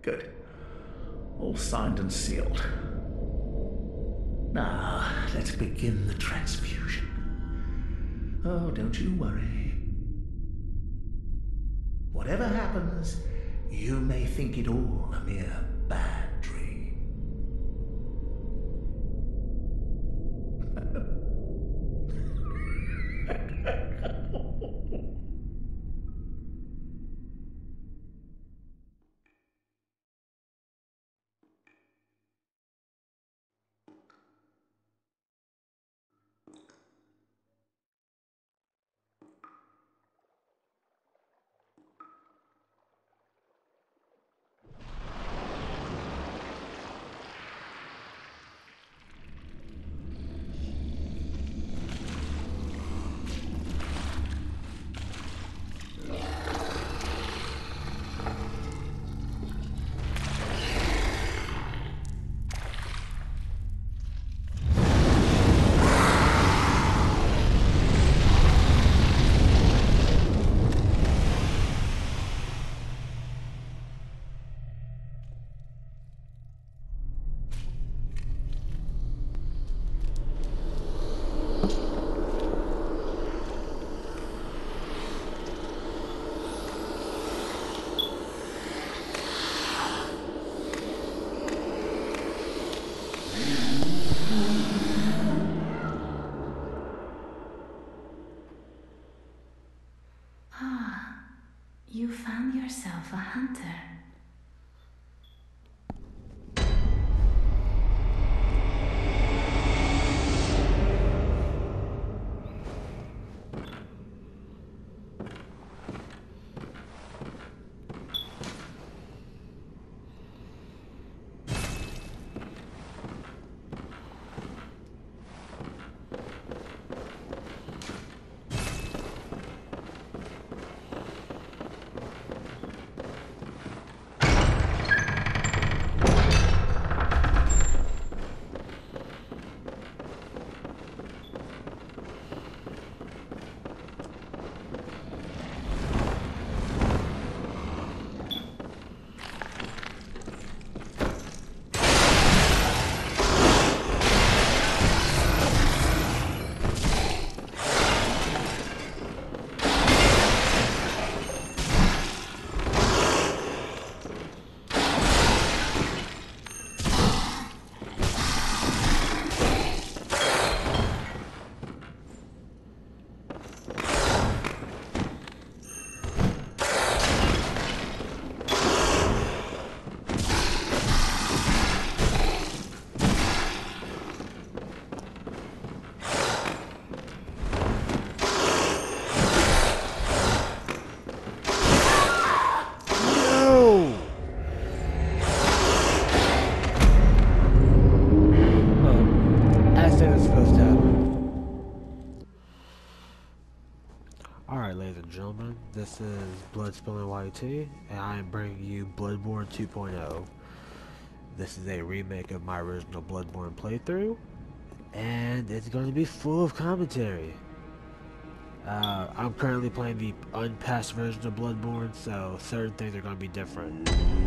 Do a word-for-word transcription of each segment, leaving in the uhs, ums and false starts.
Good. All signed and sealed. Now, let's begin the transfusion. Oh, don't you worry. Whatever happens, you may think it all a mere bad dream. You found yourself a hunter. This is Bloodspilling Y T, and I am bringing you Bloodborne two point oh. This is a remake of my original Bloodborne playthrough, and it's going to be full of commentary. Uh, I'm currently playing the unpatched version of Bloodborne, so certain things are going to be different.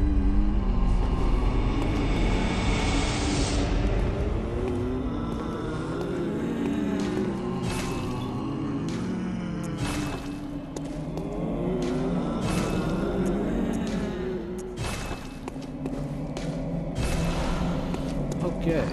Okay.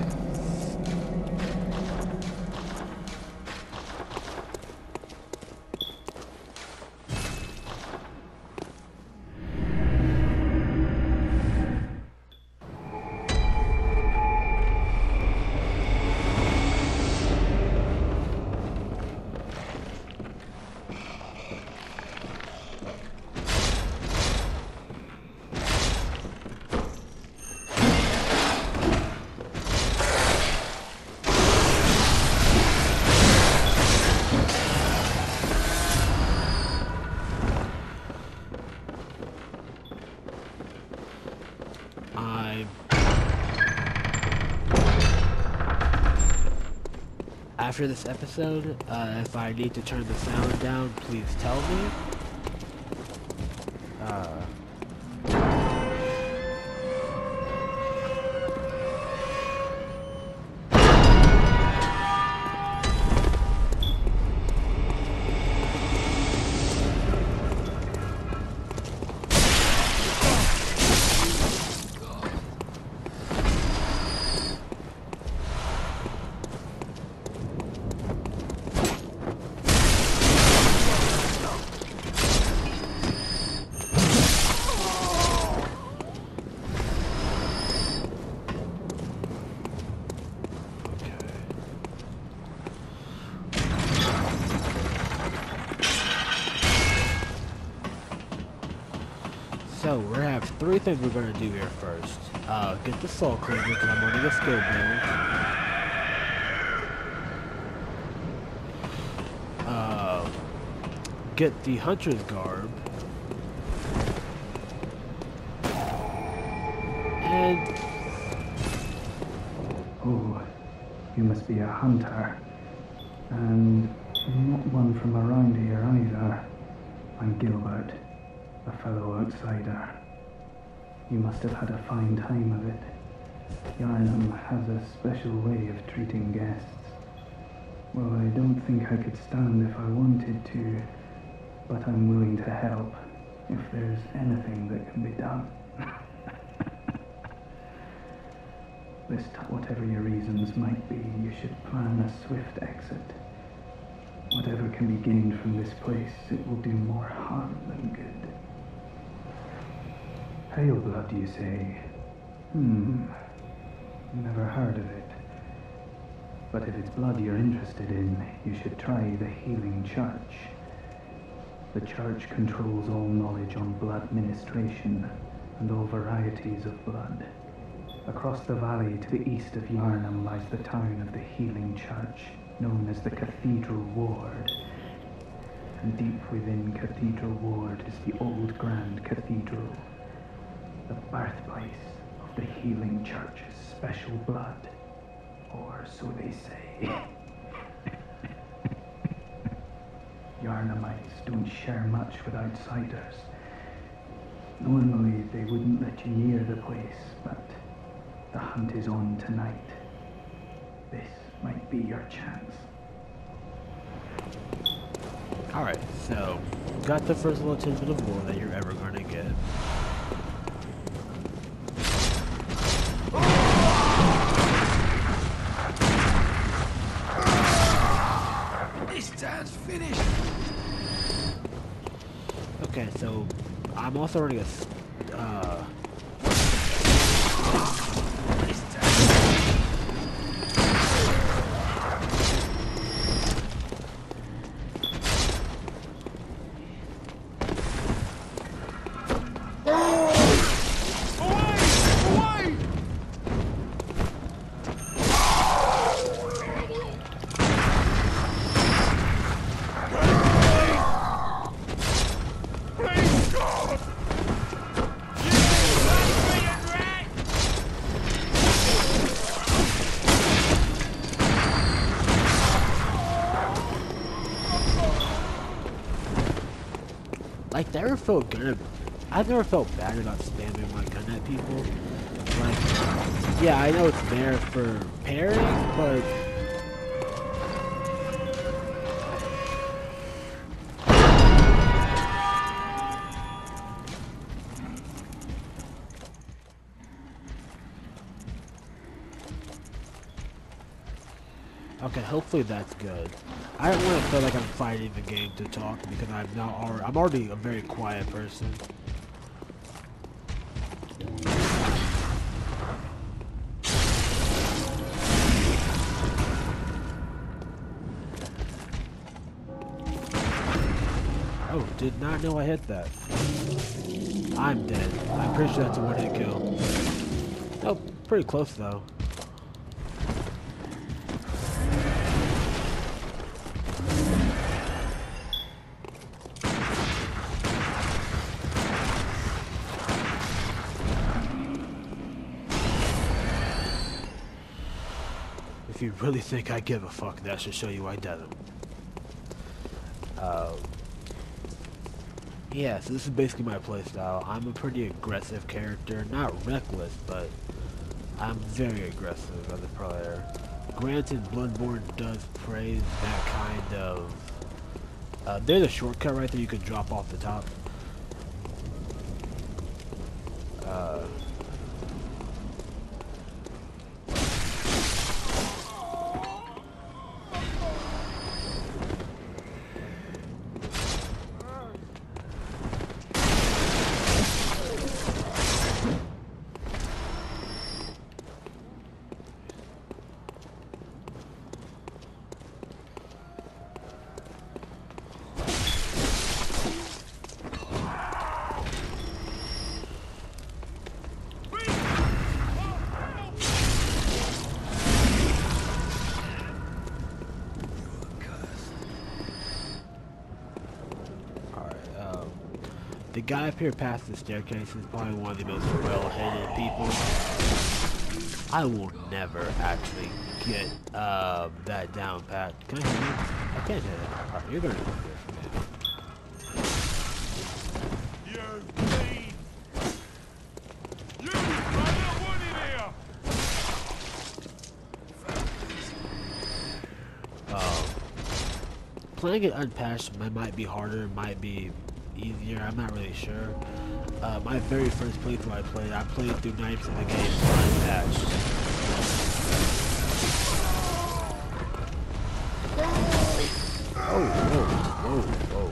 After this episode, uh, if I need to turn the sound down, please tell me. Uh, so we have three things we're gonna do here first. Uh, get the Soul Cleaver because I'm running a skill build. Uh, get the Hunter's Garb. And oh, you must be a hunter, and not one from around here either. I'm Gilbert, a fellow outsider. You must have had a fine time of it. Yharnam has a special way of treating guests. Well, I don't think I could stand if I wanted to, but I'm willing to help if there's anything that can be done. List whatever your reasons might be. You should plan a swift exit. Whatever can be gained from this place, it will do more harm than good. Pale blood, you say? Hmm. Never heard of it. But if it's blood you're interested in, you should try the Healing Church. The church controls all knowledge on blood ministration and all varieties of blood. Across the valley to the east of Yharnam lies the town of the Healing Church, known as the Cathedral Ward. And deep within Cathedral Ward is the old Grand Cathedral, the birthplace of the Healing Church's special blood, or so they say. Yharnamites don't share much with outsiders. Normally they wouldn't let you near the place, but the hunt is on tonight. This might be your chance. alright, so got the first little tidbit of lore that you're ever gonna get. This town's finished. Okay, so I'm also running a s- uh Like, never felt good. I've never felt bad about spamming my gun at people. Like, yeah, I know it's there for parrying, but okay, hopefully that's good. I don't want to feel like I'm fighting the game to talk because I'm not already, I'm already a very quiet person. Oh, did not know I hit that. I'm dead. I'm pretty sure that's a one-hit kill. Oh, pretty close though. If you really think I give a fuck, that should show you I doesn't. Um, yeah, so this is basically my playstyle. I'm a pretty aggressive character, not reckless, but I'm very aggressive as a player. Granted, Bloodborne does praise that kind of... Uh, there's a shortcut right there you can drop off the top. Uh... The guy up here past the staircase is probably one of the most well-headed people. I will never actually get uh, that down pat. Can I hit you? I can't hit it. Right, you're gonna come here for me. You bleed! You brother, what in here? Um, playing it unpatched might, might be harder, might be easier. I'm not really sure. Uh, my very first playthrough I played, I played through ninety percent of the game unpatched. Oh, whoa, whoa, whoa.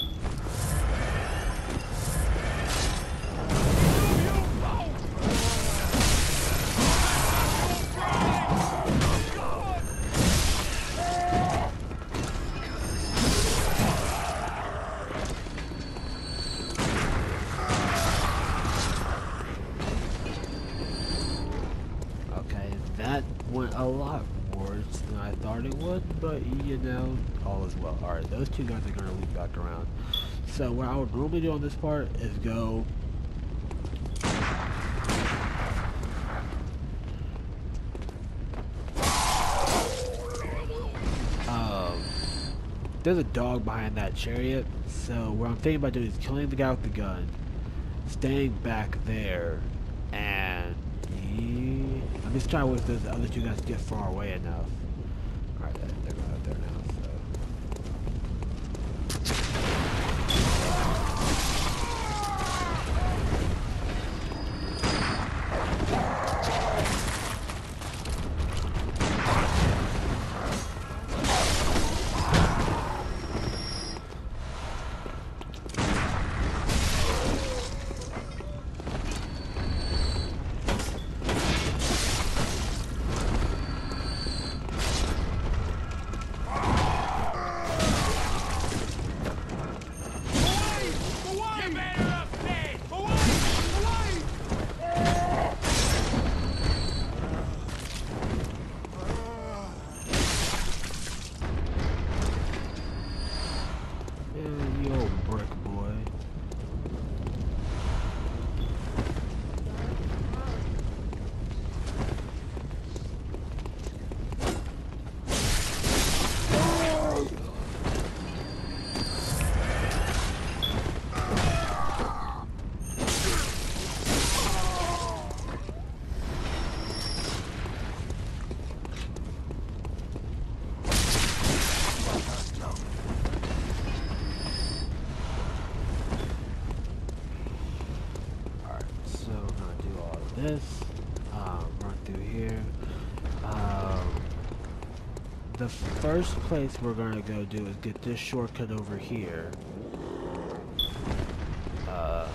That went a lot worse than I thought it would, but you know, all is well. Alright, those two guys are going to loop back around. So what I would normally do on this part is go... Um, there's a dog behind that chariot, so what I'm thinking about doing is killing the guy with the gun, staying back there, and... I'm just trying to wait for those other two guys to get far away enough. Alright, they're going out there now, this, um, run through here. Um, the first place we're gonna go do is get this shortcut over here. Uh,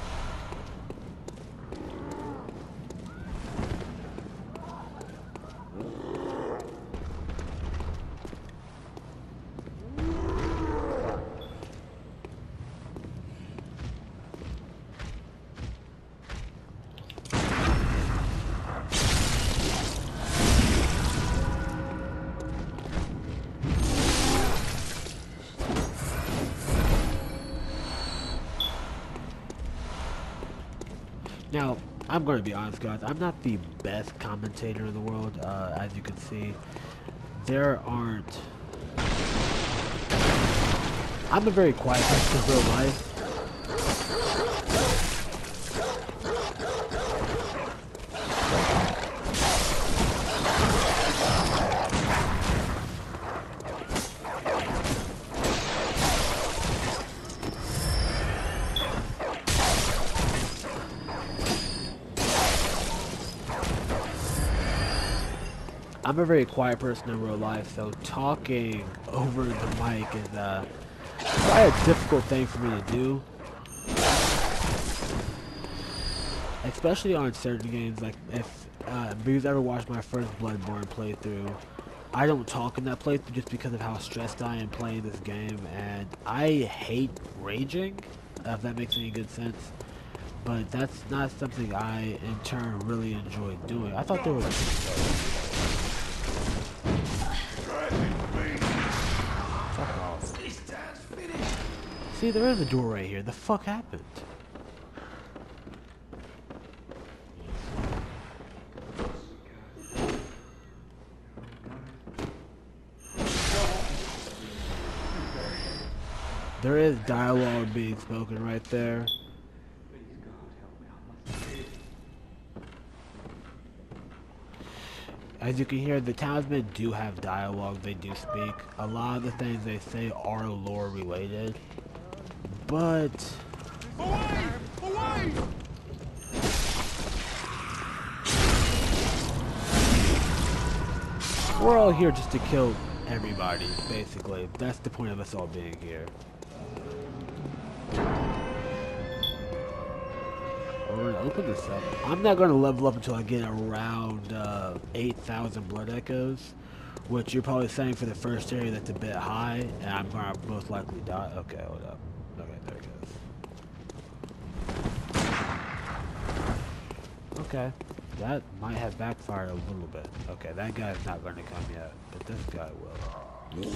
Now, I'm going to be honest, guys. I'm not the best commentator in the world, uh, as you can see. There aren't... I'm a very quiet person in real life. I'm a very quiet person in real life, so talking over the mic is uh, quite a difficult thing for me to do. Especially on certain games, like if uh, if you've ever watched my first Bloodborne playthrough, I don't talk in that playthrough just because of how stressed I am playing this game, and I hate raging, if that makes any good sense. But that's not something I, in turn, really enjoy doing. I thought there was a Fuck off. See, there is a door right here. The fuck happened? There is dialogue being spoken right there. As you can hear, the townsmen do have dialogue, they do speak. A lot of the things they say are lore related. But... Away! Away! we're all here just to kill everybody, basically. That's the point of us all being here. We're gonna open this up. I'm not gonna level up until I get around uh, eight thousand blood echoes, which you're probably saying for the first area that's a bit high, and I'm gonna most likely die. Okay, hold up. Okay, there it goes. Okay, that might have backfired a little bit. Okay, that guy's not gonna come yet, but this guy will.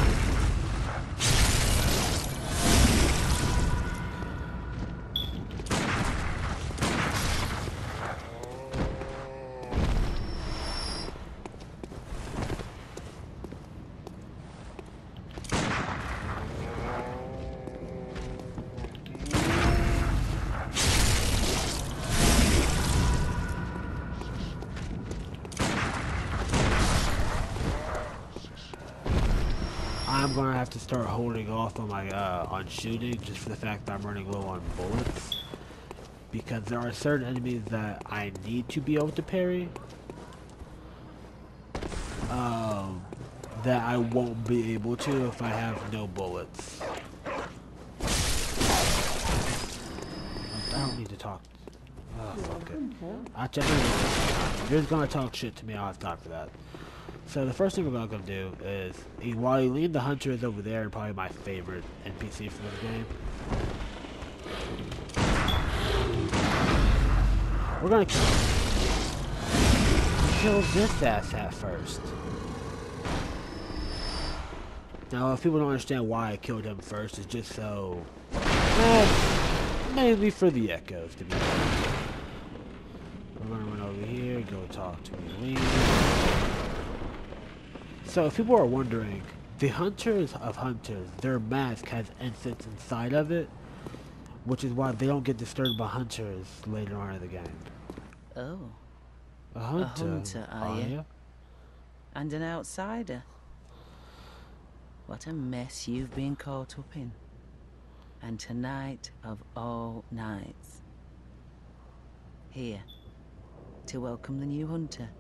I'm gonna have to start holding off on my uh, on shooting just for the fact that I'm running low on bullets, because there are certain enemies that I need to be able to parry um, that I won't be able to if I have no bullets. I don't need to talk. Oh, fuck it. Actually, if you're gonna talk shit to me, I'll have time for that. So the first thing we're gonna do is, while you leave the hunter is over there, and probably my favorite N P C for this game. We're gonna kill kill this asshat first. Now, if people don't understand why I killed him first, it's just so, eh, mainly for the echoes, to be honest. We're gonna run over here, go talk to Eileen. So if people are wondering, the Hunters of Hunters, their mask has incense inside of it, which is why they don't get disturbed by hunters later on in the game. Oh, A hunter, a hunter, are are you? ya? And an outsider. What a mess you've been caught up in. And tonight of all nights. Here, to welcome the new hunter.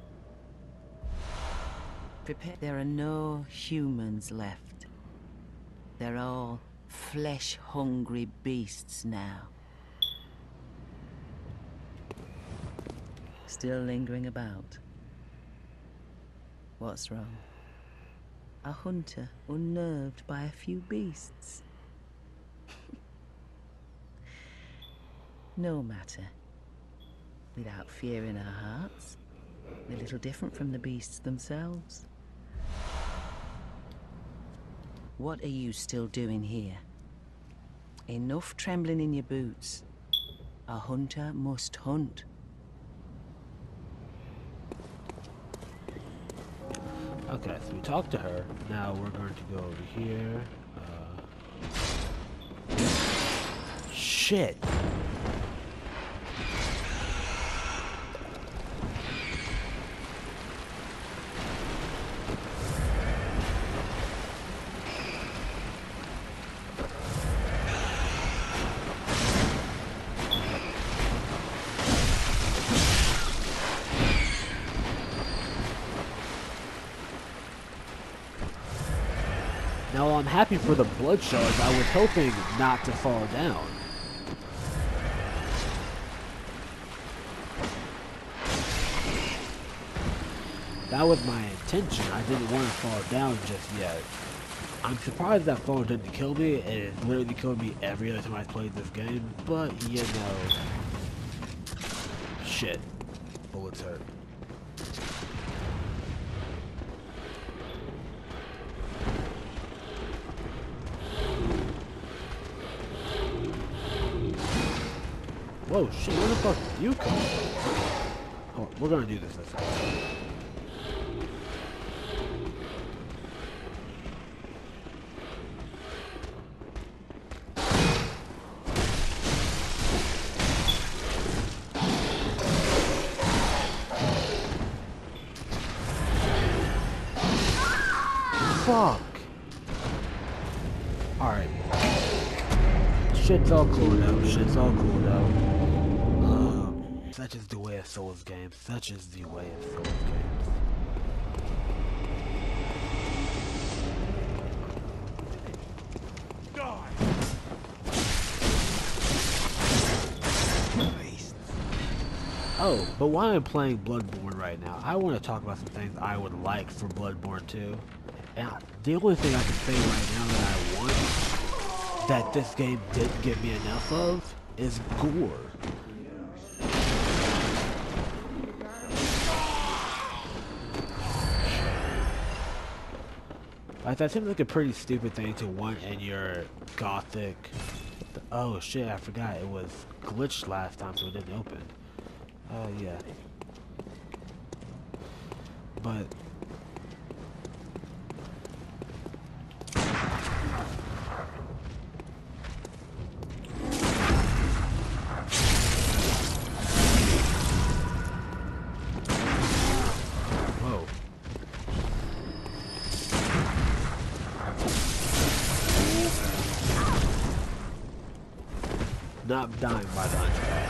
Prepare. There are no humans left. They're all flesh-hungry beasts now. Still lingering about. What's wrong? A hunter unnerved by a few beasts. No matter. Without fear in our hearts, we're little different from the beasts themselves. What are you still doing here? Enough trembling in your boots. A hunter must hunt. Okay, so we talked to her. Now we're going to go over here. Uh... Shit! Now, while I'm happy for the blood shards, I was hoping not to fall down. That was my intention. I didn't want to fall down just yet. I'm surprised that fall didn't kill me. It has literally killed me every other time I played this game, but you know. Shit. Bullets hurt. Whoa, shit, where the fuck did you come from? Oh, we're gonna do this this time. Fuck. Alright. Shit's all cool though. Shit's all cool though. Um, such is the way of Souls games. Such is the way of Souls games. Oh, but while I'm playing Bloodborne right now, I want to talk about some things I would like for Bloodborne two. And the only thing I can say right now that I want, that this game didn't give me enough of, is gore. Like, that seems like a pretty stupid thing to want in your gothic... Oh shit, I forgot, it was glitched last time so it didn't open. Uh, yeah. But... Whoa. Not dying by the hunchback.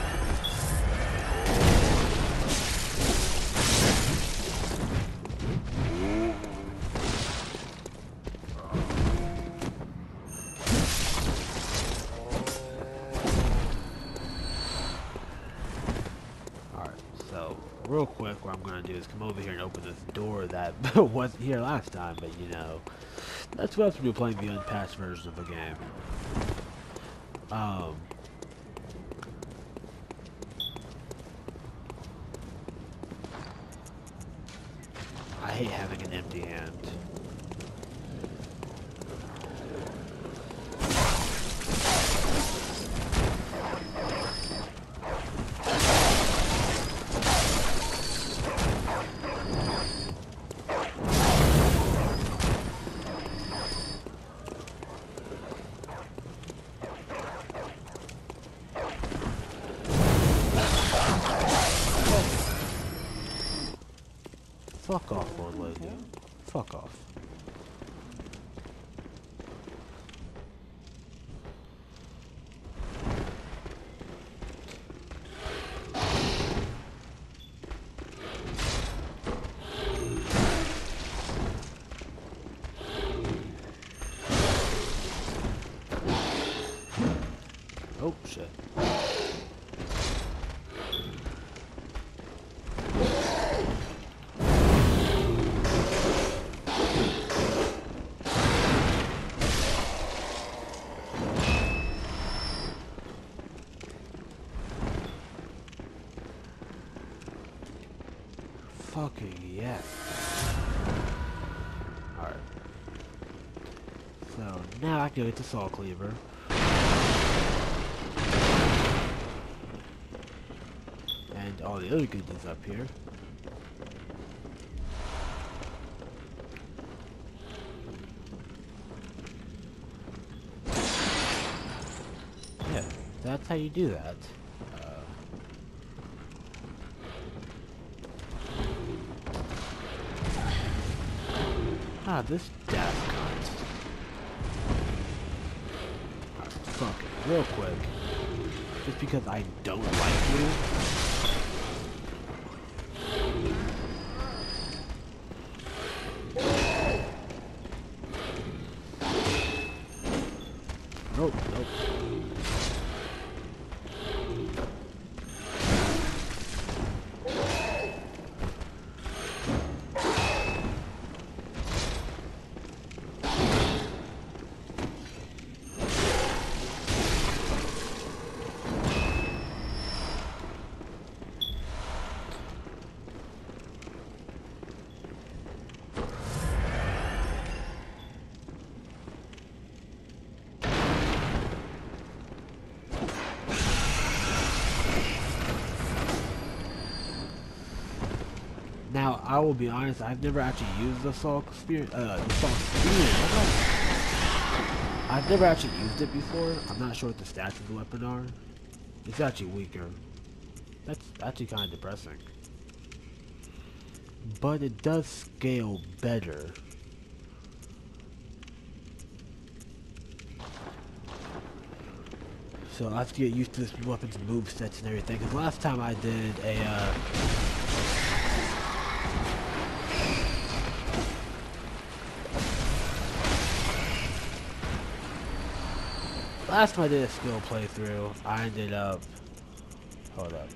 Real quick, what I'm going to do is come over here and open this door that wasn't here last time, but you know, that's what we're playing the unpatched version of the game. Um, I hate having an empty hand. Fuck off, old lady. Fuck off. Oh, shit. Fucking yes. Alright. So now I can go to Saw Cleaver. And all the other goodies up here. Yeah, that's how you do that. Ah, this death cunt. Alright, fuck it, real quick. Just because I don't like you. Nope, nope. Now, I will be honest, I've never actually used the Assault Spear, uh, the Assault Spear. I've never actually used it before. I'm not sure what the stats of the weapon are. It's actually weaker. That's actually kind of depressing. But it does scale better. So I have to get used to this weapons movesets and everything, because last time I did a, uh... Last time I did a skill playthrough, I ended up... Hold up.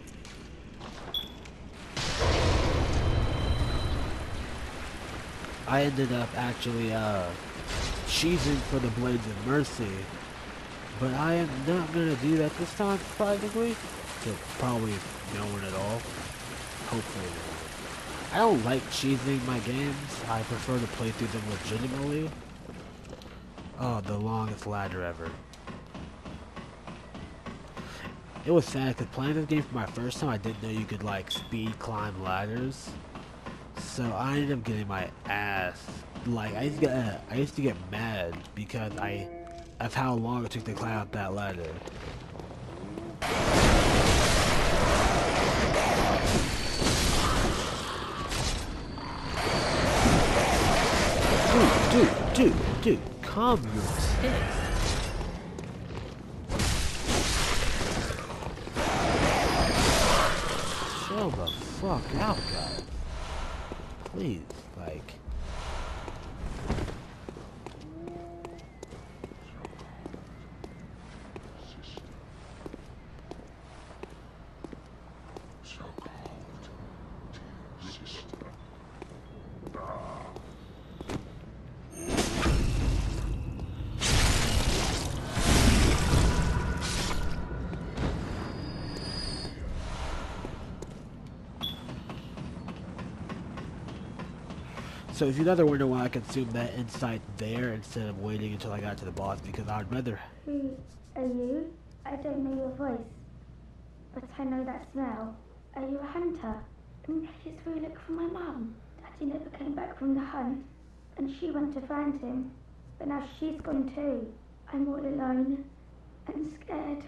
I ended up actually, uh... cheesing for the Blades of Mercy. But I am not gonna do that this time, surprisingly. So probably no one at all. Hopefully no one. I don't like cheesing my games. I prefer to play through them legitimately. Oh, the longest ladder ever. It was sad because playing this game for my first time, I didn't know you could like speed climb ladders. So I ended up getting my ass. Like I used to get, I used to get mad because I, of how long it took to climb up that ladder. Dude, dude, dude, dude, calm your tits. Chill the fuck out, guys. Please, like. So if you're ever wondering why I consumed that insight there instead of waiting until I got to the boss, because I'd rather... Who are you? I don't know your voice, but I know that smell. Are you a hunter? Maybe it's where you look for my mum. Daddy never came back from the hunt, and she went to find him, but now she's gone too. I'm all alone and scared.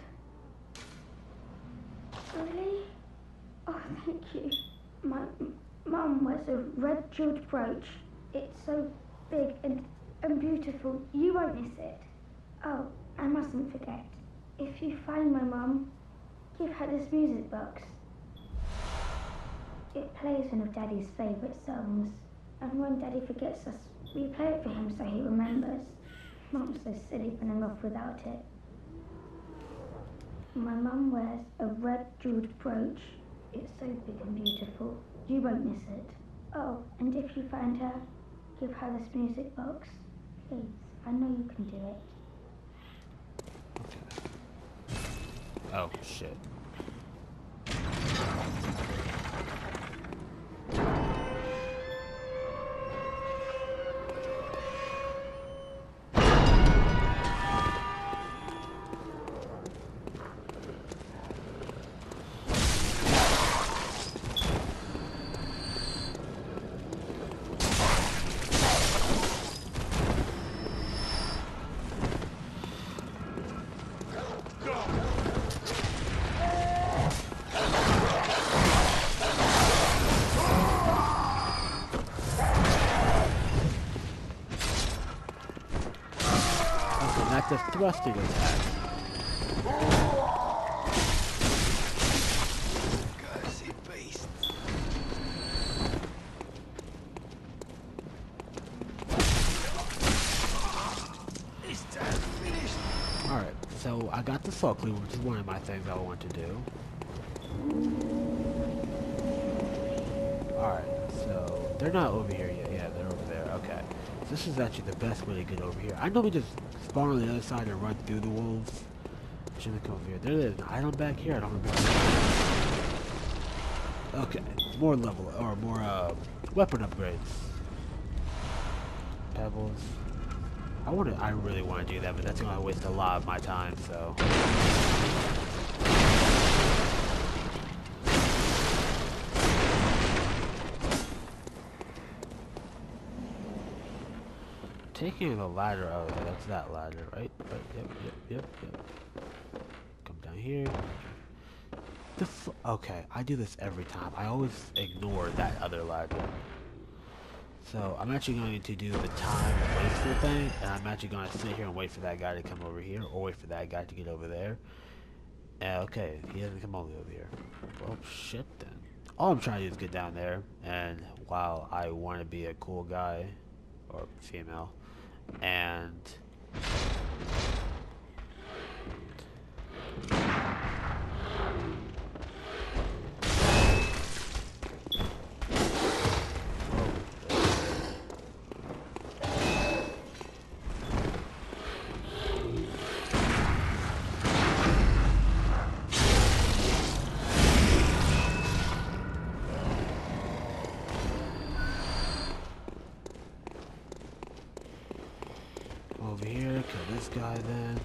Really? Oh, thank you. My mum wears a red jeweled brooch. It's so big and, and beautiful. You won't miss it. Oh, I mustn't forget. If you find my mum, give her this music box. It plays one of Daddy's favourite songs. And when Daddy forgets us, we play it for him so he remembers. Mum's so silly running off without it. My mum wears a red jeweled brooch. It's so big and beautiful. You won't miss it. Oh, and if you find her, give her this music box. Please, I know you can do it. Okay. Oh, shit. The thrusting attack. Cursed beasts. This time's finished. Alright, so I got the Soul Cleaver, which is one of my things I want to do. Alright, so they're not over here yet. Yeah, they're over there. Okay. So this is actually the best way to get over here. I know we just spawn on the other side and run through the wolves. Shouldn't come over here. There is an item back here. I don't remember. Okay, more level or more uh, weapon upgrades. Pebbles. I want to. I really want to do that, but that's going to waste a lot of my time. So. Taking the ladder, oh yeah, that's that ladder, right? Right, yep, yep, yep, yep. Come down here. The f okay, I do this every time. I always ignore that other ladder. So, I'm actually going to do the time wasted thing, and I'm actually going to sit here and wait for that guy to come over here, or wait for that guy to get over there. Yeah, okay, he doesn't come all the way over here. Well, shit then. All I'm trying to do is get down there, and while I want to be a cool guy, or female, and... Over here, kill this guy then.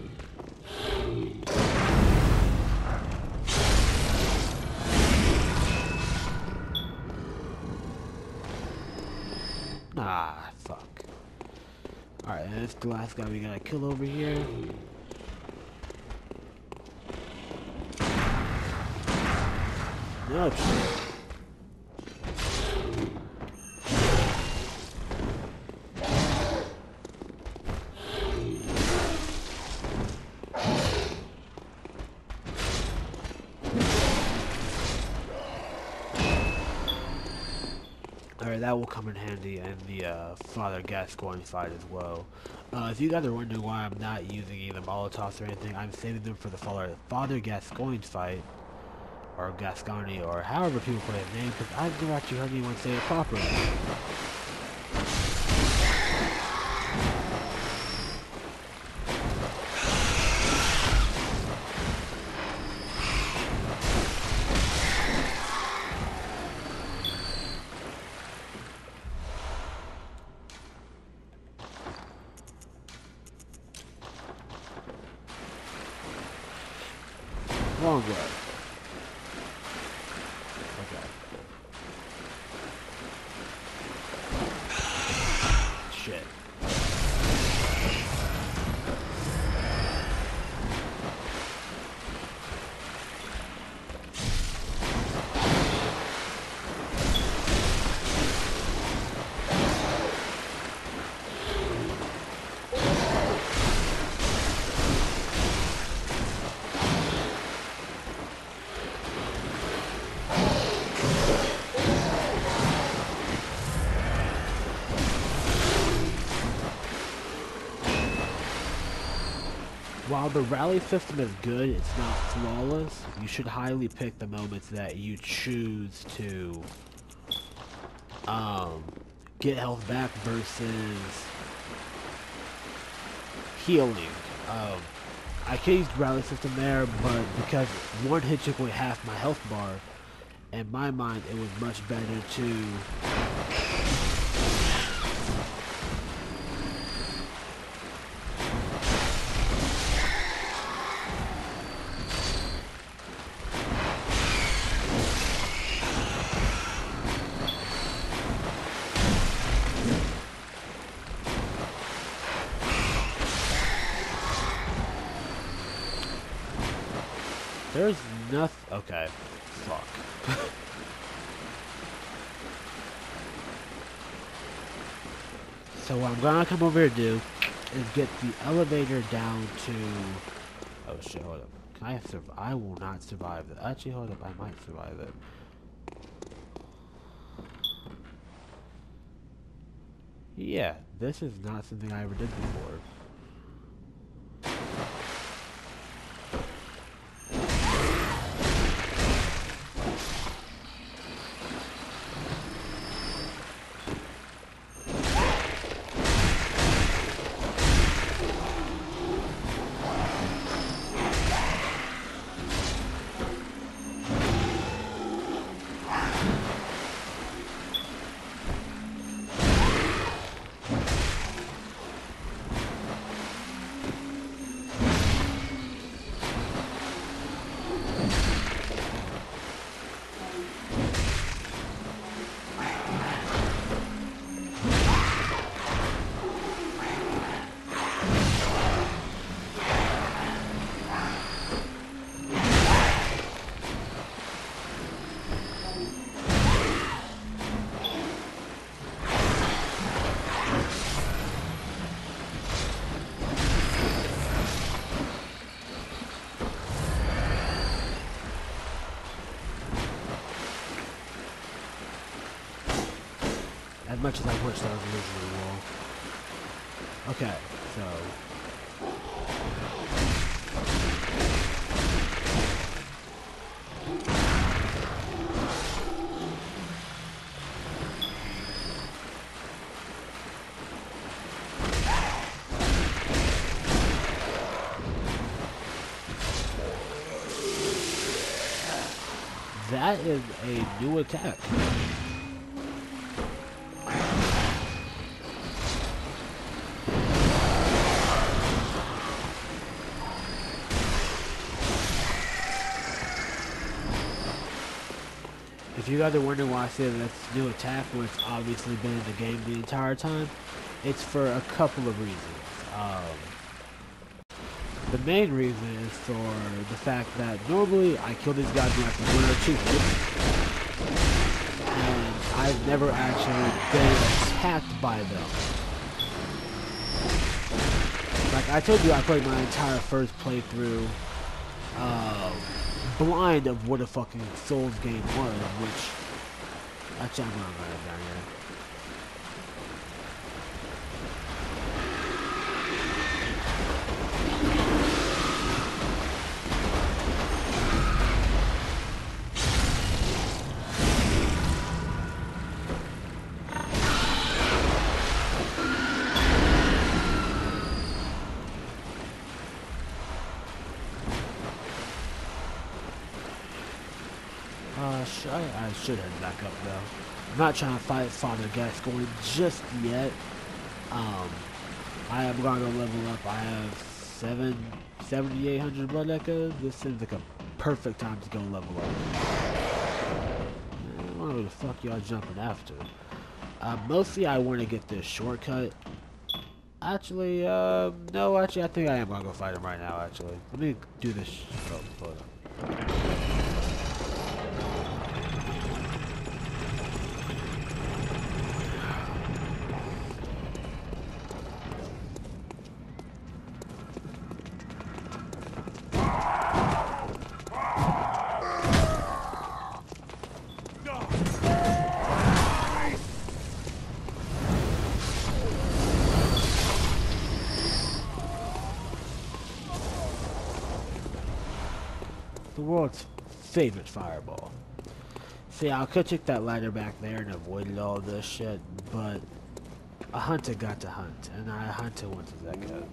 Ah, fuck. Alright, and this is the last guy we gotta kill over here. Nope. Alright, that will come in handy in the uh, Father Gascoigne fight as well. Uh, if you guys are wondering why I'm not using either Molotovs or anything, I'm saving them for the Father, Father Gascoigne fight, or Gascoigne, or however people play his name, because I've never actually heard anyone say it properly. Wrong way. Okay. Shit. While the rally system is good, it's not flawless. You should highly pick the moments that you choose to um, get health back versus healing. Um, I could use the rally system there, but because one hit took away half my health bar, in my mind it was much better to There's nothing. Okay. Fuck. So what I'm gonna come over here to do is get the elevator down to. Oh shit, hold up. Can I survive? I will not survive that. Actually, hold up. I might survive it. Yeah, this is not something I ever did before. much as I wish that was originally wall. Okay, so that is a new attack. If you guys are wondering why I say that's new attack when it's obviously been in the game the entire time, it's for a couple of reasons. Um, the main reason is for the fact that normally I kill these guys in like one or two hits, and I've never actually been attacked by them. Like I told you, I played my entire first playthrough uh, blind of what a fucking Souls game was, which actually I'm not gonna down here. Uh, sh I, I should head back up though. I'm not trying to fight Father Gascoigne just yet. Um, I am gonna go level up. I have seven, seventy-eight hundred blood echoes. This seems like a perfect time to go level up. I don't know who the fuck y'all jumping after. Uh, mostly I want to get this shortcut. Actually, uh, no, actually I think I am gonna go fight him right now. Actually, let me do this. Sh oh, hold on. The world's favorite fireball. See, I could take that ladder back there and avoided all this shit, but a hunter got to hunt, and I hunter once as that goes.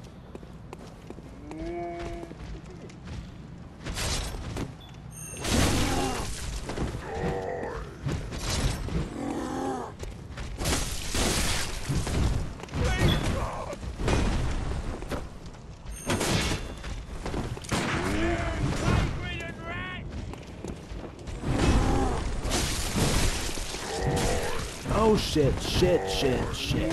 Oh shit, shit, shit, shit.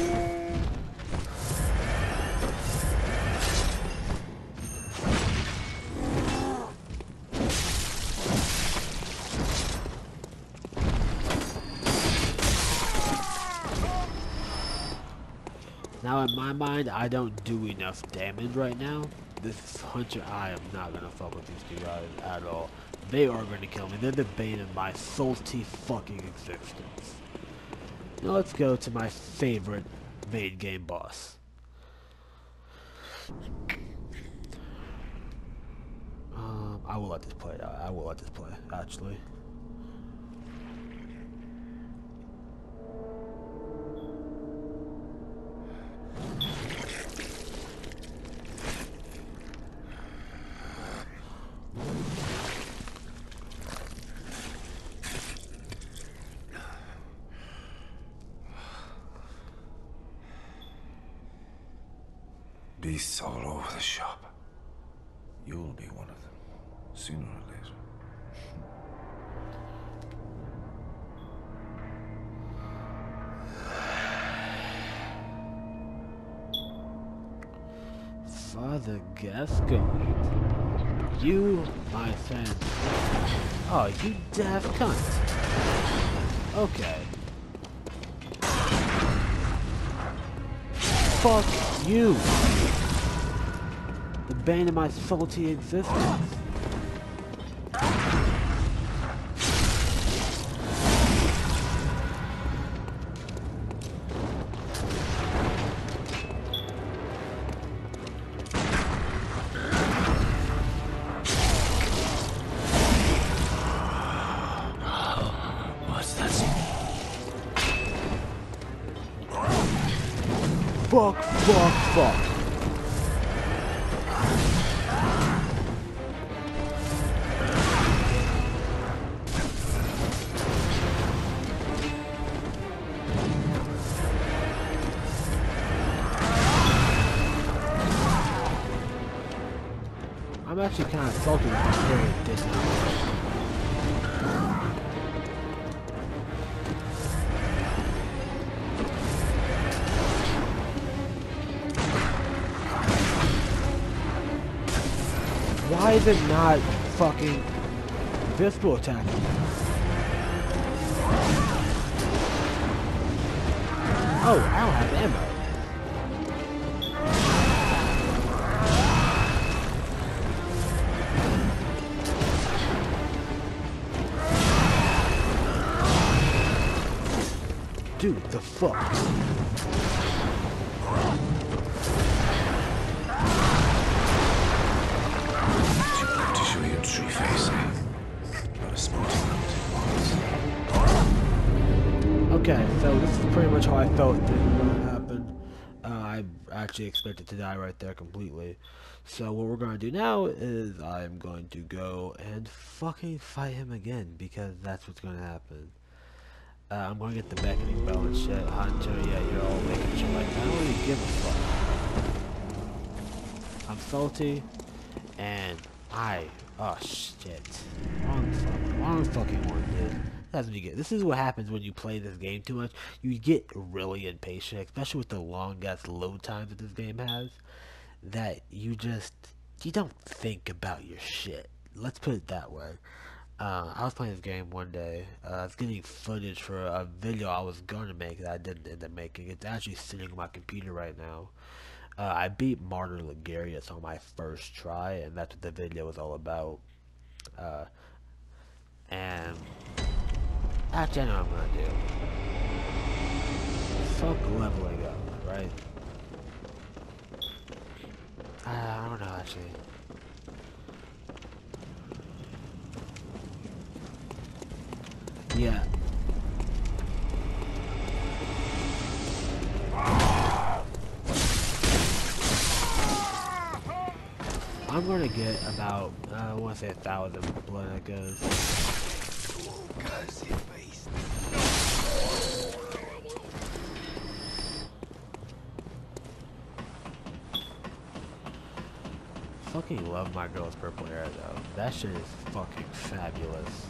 Now in my mind, I don't do enough damage right now. This hunter, I am not gonna fuck with these two guys at all. They are gonna kill me. They're the bane of my salty fucking existence. Now let's go to my favorite main game boss. Um, I will let this play. I, I will let this play, actually. Beasts all over the shop. You'll be one of them, sooner or later. Father Gascoigne. You, my friend. Oh, you daft cunt. Okay. Fuck you. The bane of my salty existence. fuck, fuck, fuck. I'm actually kind of salty with my parry did not work. Why is it not fucking visible attacking? Oh, I don't have ammo. Dude, the fuck? To show your true face, not a sporting hunt. Okay, so this is pretty much how I felt things were gonna happen. Uh, I actually expected to die right there completely. So what we're gonna do now is I'm going to go and fucking fight him again, because that's what's gonna happen. Uh, I'm gonna get the beckoning bell and shit. Hunter, yeah, you're all making shit like that. I don't really give a fuck. I'm salty, and I, oh shit, wrong fucking, wrong fucking one, dude. That's what you get. This is what happens when you play this game too much. You get really impatient, especially with the long ass load times that this game has. That you just, you don't think about your shit. Let's put it that way. Uh, I was playing this game one day. Uh, I was getting footage for a video I was going to make that I didn't end up making. It's actually sitting on my computer right now. Uh, I beat Martyr Ligarius on my first try, and that's what the video was all about. Uh, and actually, I know what I'm gonna do. Fuck leveling up, right? Uh, I don't know actually. Yeah. I'm gonna get about, uh, I want to say a thousand blood echoes. Fucking love my girl's purple hair though. That shit is fucking fabulous.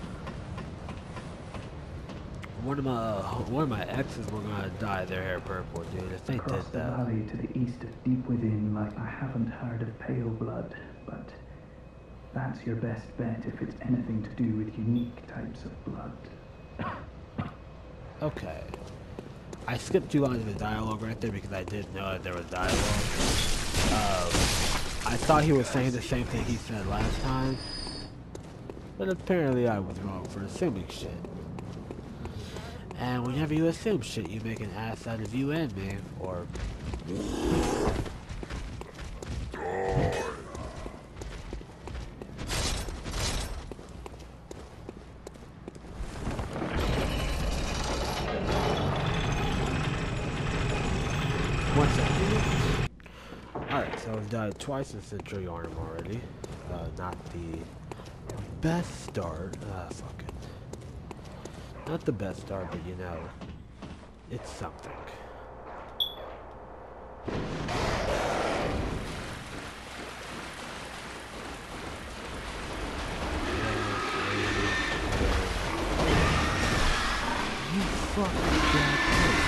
One of my uh, one of my exes were gonna dye their hair purple, dude. If they Across did the that. valley to the east of Deep Within, like I haven't heard of Pale Blood, but that's your best bet if it's anything to do with unique types of blood. Okay. I skipped two lines of the dialogue right there because I didn't know that there was dialogue. Um, I thought he was saying the same thing he said last time, but apparently I was wrong for assuming shit. And whenever you assume shit, you make an ass out of you and me, or... One second. Alright, so I've died twice in Century Arm already. Uh, not the best start. Ah, fuck it. Not the best start, but you know, it's something. You fucking bad.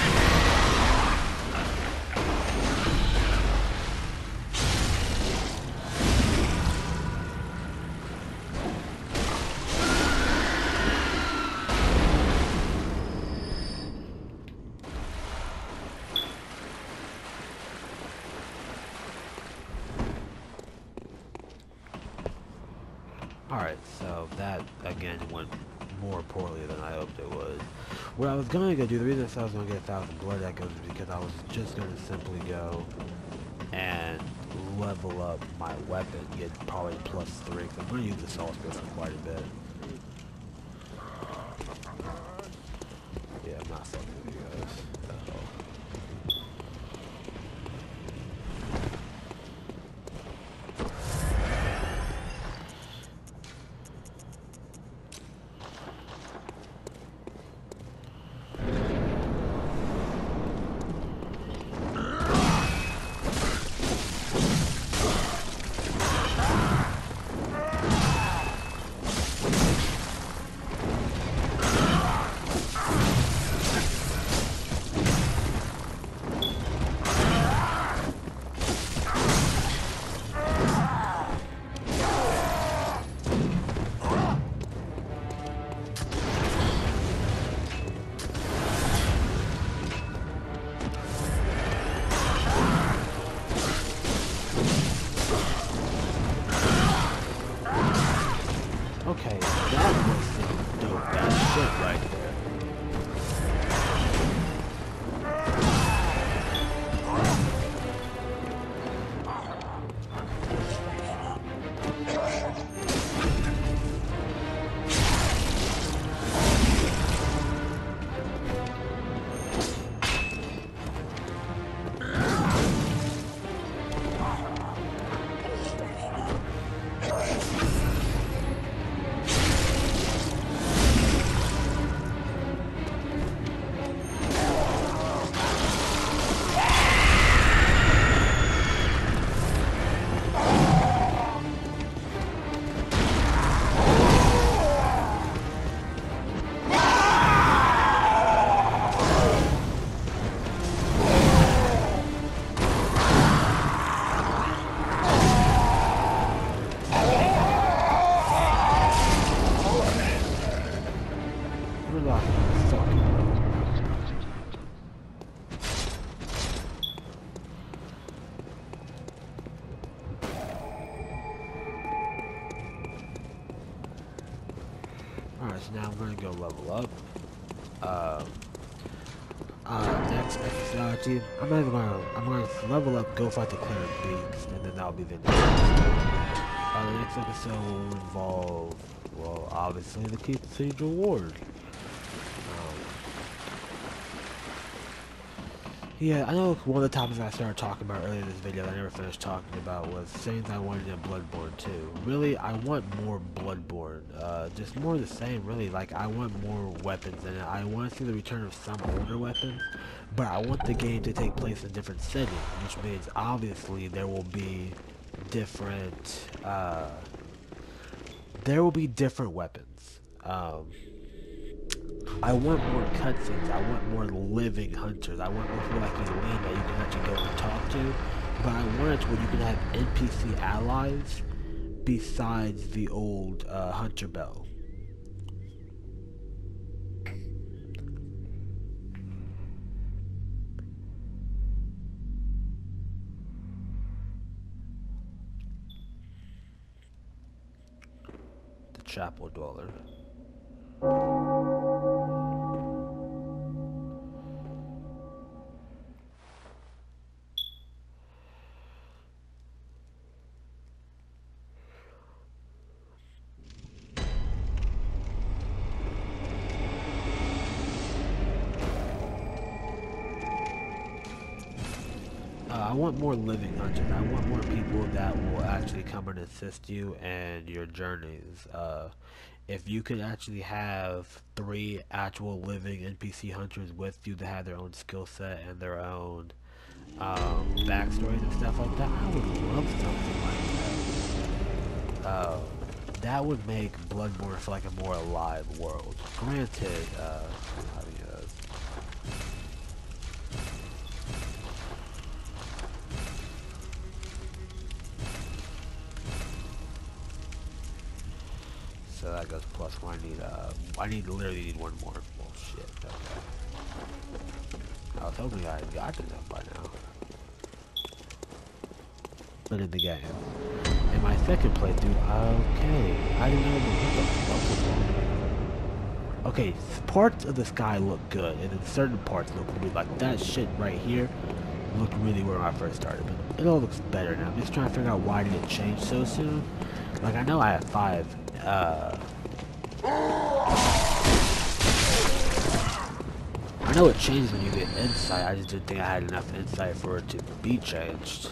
Alright, so that, again, went more poorly than I hoped it would. What I was going to go do, the reason I said I was going to get a thousand blood echoes is because I was just going to simply go and level up my weapon, get probably plus three, because I'm going to use the Assault Spear for quite a bit. Yeah, I'm not fucking with you guys at all. Okay, that was some dope ass shit right there. Alright, so now I'm gonna go level up. Um, uh, next episode, I'm not even gonna, I'm gonna level up, go fight the Cleric Beaks, and then that'll be the next episode. Uh, the next episode will involve, well, obviously the Cathedral Ward. Yeah, I know one of the topics I started talking about earlier in this video that I never finished talking about was things I wanted in Bloodborne two. Really, I want more Bloodborne. Uh, just more of the same, really. Like, I want more weapons in it. I want to see the return of some older weapons, but I want the game to take place in different settings, which means, obviously, there will be different, uh, there will be different weapons. Um... I want more cutscenes, I want more living hunters, I want more people like Eileen that you can actually go and talk to, but I want it where you can have N P C allies besides the old uh, Hunter Bell. The Chapel Dweller. I want more living hunters. I want more people that will actually come and assist you in your journeys. Uh, if you could actually have three actual living N P C hunters with you that have their own skill set and their own um, backstories and stuff like that, I would love something like that. Uh, that would make Bloodborne feel like a more alive world. Granted, uh, how do you, uh, so that goes plus one. I need, uh, I need, literally need one more. Bullshit. Okay. I was hoping I had gotten them by now. But in the game. In my second playthrough, okay. I didn't know what the fuck was wrong. Okay, parts of the sky look good, and then certain parts look weird. Like that shit right here looked really weird when I first started, but it all looks better now. I'm just trying to figure out why did it change so soon. Like I know I have five. Uh, I know it changes when you get insight. I just didn't think I had enough insight for it to be changed.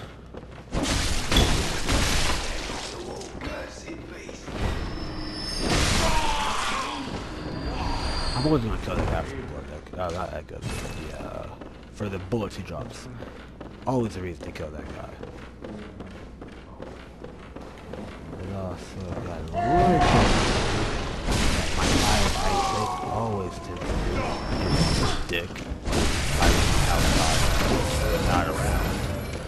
I'm always gonna kill that guy for the blood. Uh, not that good. Yeah, uh, for the bullets he drops. Always a reason to kill that guy. And also got really close. My fire ice always tends to do. Dick. I was outside. Not around.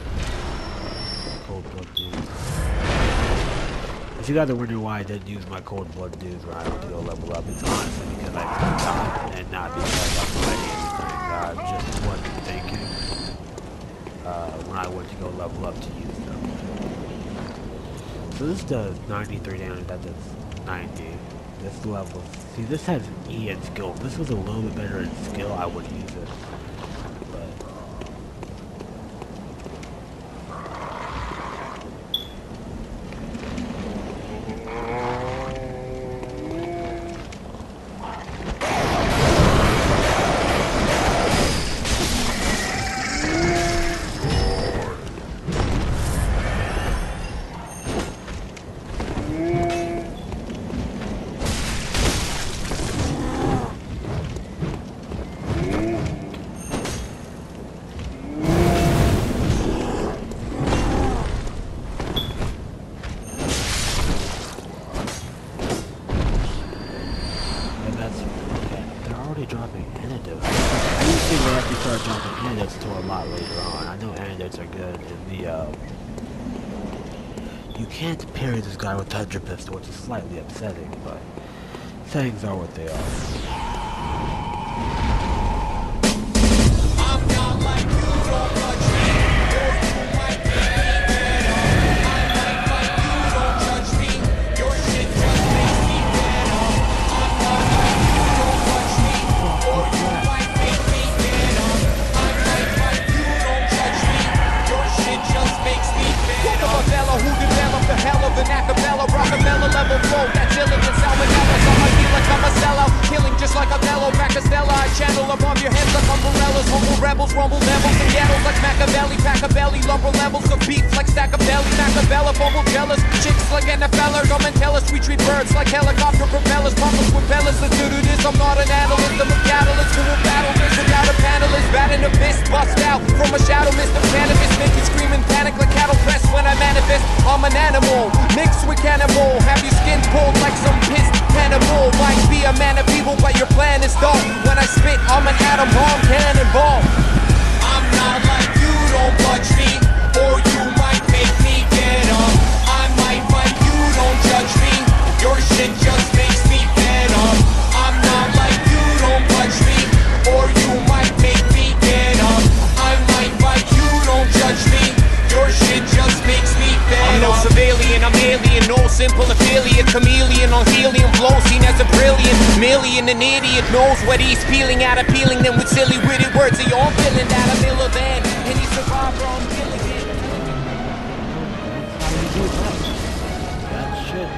Cold blood dudes. If you guys are wondering why I didn't use my cold blood dudes when I went to go level up, it's honestly because I forgot and not because I'm fighting anything. I just wasn't thinking uh, when I went to go level up to use them. So this does ninety-three damage, that does ninety. This level, see, this has E in skill. If this was a little bit better in skill, I would use it. But dropping antidotes. I usually will actually start dropping antidotes to a lot later on. I know antidotes are good in the, uh... you can't parry this guy with Thunder Pistol, which is slightly upsetting, but things are what they are. I'm not like you, don't judge me. Or you might be better. I'm not like you, don't judge me. Your shit just makes me better. I'm not like you, don't judge me. Or you might make me better. I'm not like you, don't judge me. Your shit just makes me better. Look of a fella who developed the hell of an acapella, Rockabella level flow, that's iller than salmonella. Some I feel like I'm a sellout, killing just like a mellow Macastella. I channel above your heads like umbrellas, humble rebels, rumble devils and ghettos like Machiavelli, pack a belly, lumber levels of beats like stack of belly, Macabella, bumble jealous, chicks like N F L er, don't tell us we treat birds like helicopter propellers, pumpers with propellers. Let's do this, I'm not an analyst, I'm a catalyst who will battle this without a panelist, batting a fist, bust out from a shadow mist of cannabis, make you scream and panic like cattle press when I manifest. I'm an animal, mixed with cannibal, have your skin pulled like some pissed cannibal. Might be a man of evil, but your plan is dark. When I spit, I'm an atom bomb cannonball. I'm not like you, don't budge me, or you might make me get up. I might fight you, don't judge me. Your shit just makes me fed up. I'm not like you, don't budge me, or you might make me get up. I might fight you, don't judge me. Your shit just makes me fed up. I'm no civilian, I'm alien, no simple affiliate, chameleon on helium, flow seen as a brilliant million. An idiot knows what he's peeling out, appealing them with silly witty words. So you're feeling that I'm iller than any survivor on killing it. That's how you do that. That shit.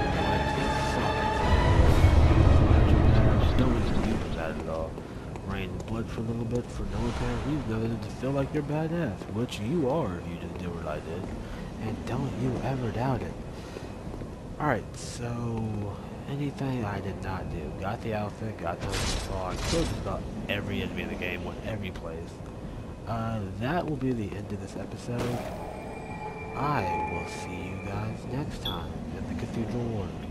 Like, no one's used that at all. Rain blood for a little bit for no apparent reason other than to feel like you're badass, which you are if you just did what I did. And don't you ever doubt it. Alright, so anything I did not do. Got the outfit, got the song, killed just about every enemy in the game with every place. Uh, that will be the end of this episode. I will see you guys next time at the Cathedral Ward.